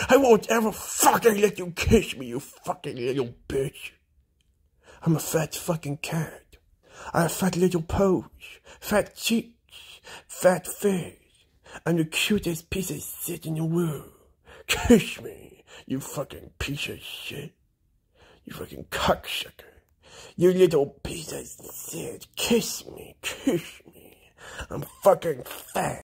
I won't ever fucking let you kiss me, you fucking little bitch. I'm a fat fucking cat. I have fat little paws, fat cheeks, fat face. I'm the cutest piece of shit in the world. Kiss me, you fucking piece of shit. You fucking cocksucker. You little piece of shit. Kiss me, kiss me. I'm fucking fat.